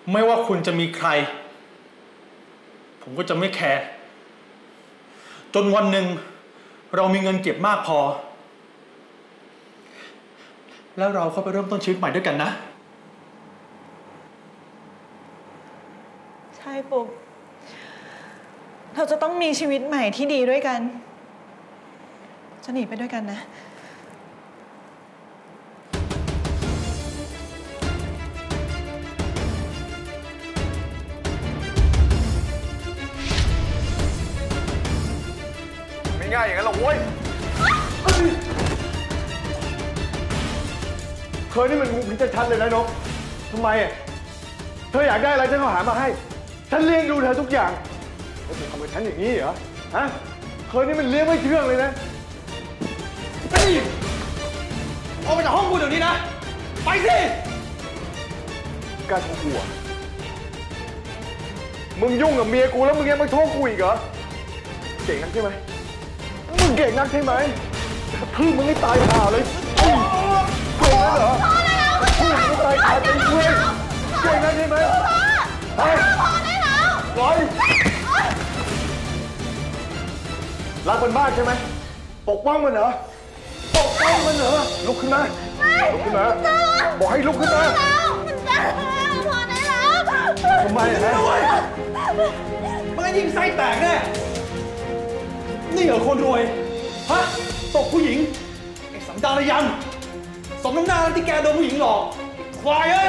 ไม่ว่าคุณจะมีใครผมก็จะไม่แคร์จนวันหนึ่งเรามีเงินเก็บมากพอแล้วเราเข้าไปเริ่มต้นชีวิตใหม่ด้วยกันนะใช่ปุ๊บเราจะต้องมีชีวิตใหม่ที่ดีด้วยกันจะหนีไปด้วยกันนะไม่ง่ายอย่างนั้นหรอกเว้ยเธอนี่มันงูพิษชัดเลยนะนกทำไมอ่ะเธออยากได้อะไรฉันก็หามาให้ฉันเลี้ยงดูเธอทุกอย่างแล้วเธอทำกับฉันอย่างนี้เหรอฮะเธอนี่มันเลี้ยงไม่เชื่องเลยนะไปออกไปจากห้องกูเดี๋ยวนี้นะไปสิกล้าโทษกูอ่ะมึงยุ่งกับเมียกูแล้วมึงยังมาโทษกูอีกเหรอเก่งนักใช่ไหมมึงเก่งนักใช่ไหมพี่มึงไม่ตายห่าเลยเก่งนักเหรอพี่มึงไม่ตายห่าเลยเว้ยเก่งนักใช่ไหมไปร้อยรักมันมากใช่ไหมปกป้องมันเหรอปกป้องมันเหรอลุกขึ้นมาลุกขึ้นมาบอกให้ลุกขึ้นมาทำไมฮะมันยิงไส้แตกแน่นี่เหรอคนรวยฮะตกผู้หญิงไอ้สันดานยันสมน้ำหน้าที่แกโดนผู้หญิงหลอกควายเอ้ย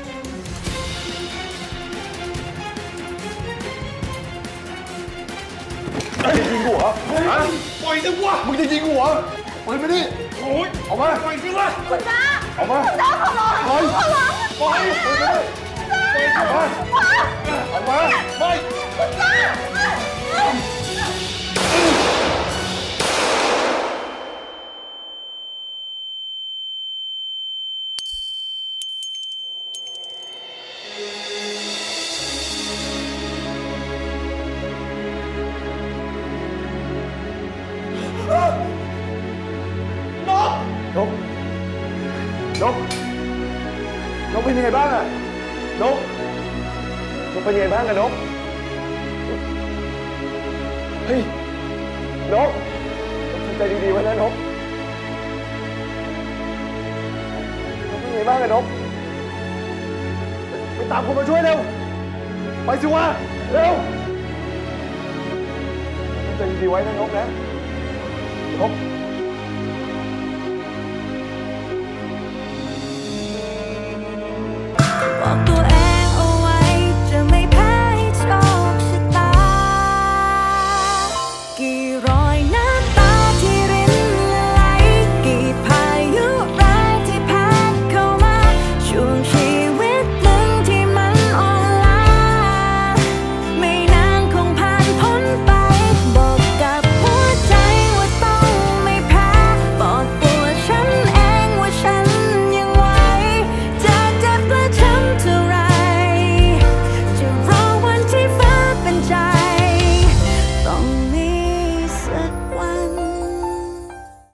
จะยิงกูเหรอฮะปล่อยสิวะมึงจะยิงกูเหรอปืนมาดิโอ้ยออกมาปล่อยสิวะคุณน้าออกมาคุณน้าขอร้องขอร้องปล่อยปืนมาดิออกมาออกมาไม่คุณน้านกเป็นยังไงบ้างอะนกเป็นยังไงบ้างอะนกเฮ้ยนกทำใจดีๆไว้นะนกเป็นยังไงบ้างอะนกไปตามคนมาช่วยเร็วไปสิวะเร็วทำใจดีๆไว้นะนกนะนก